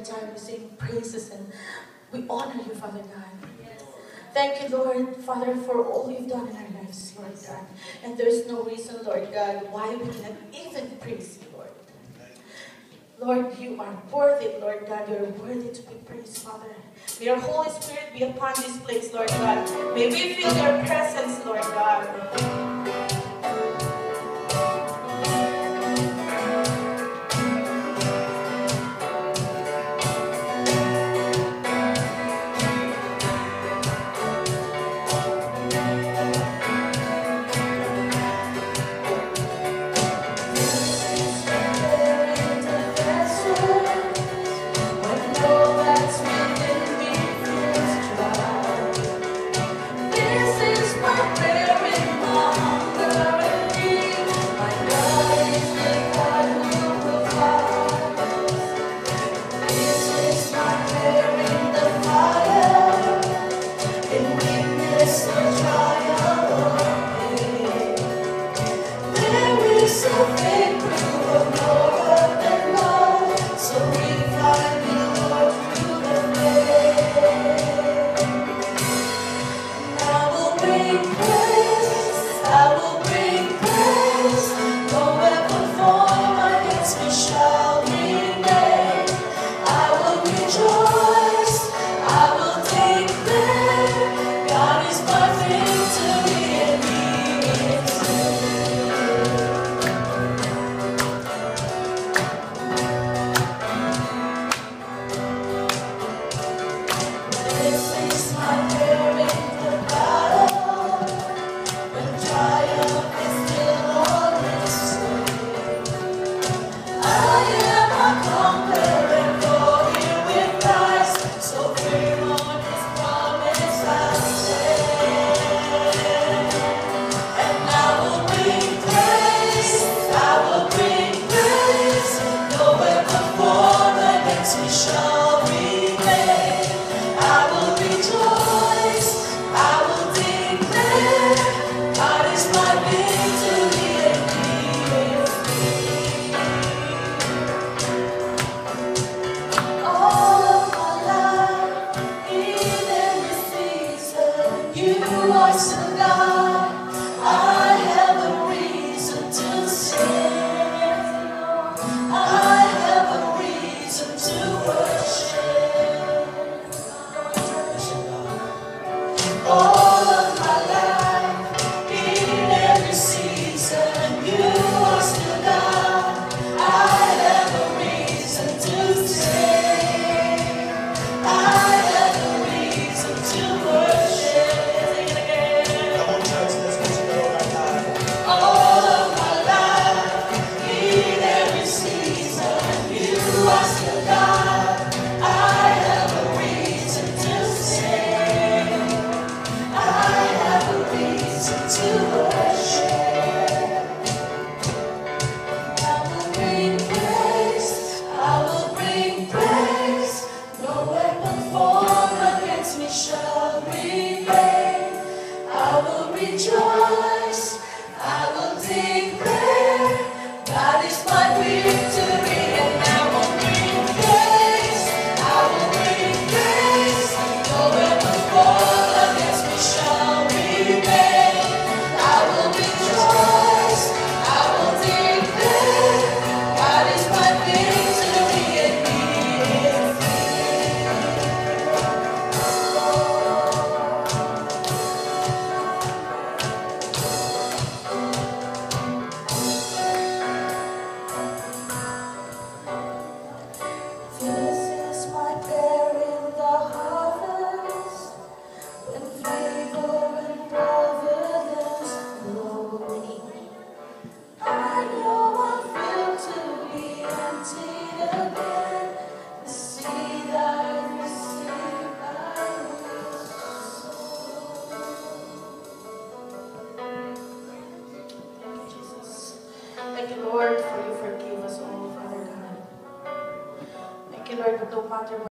time we sing praises and we honor you, Father God. Thank you, Lord, Father, for all you've done in our lives, Lord God. And there's no reason, Lord God, why we cannot even praise you, Lord. Lord, you are worthy, Lord God. You are worthy to be praised, Father. May your Holy Spirit be upon this place, Lord God. May we feel your presence, Lord God. Thank you, Lord, for you forgive us all, Father God. Thank you, Lord, but no matter what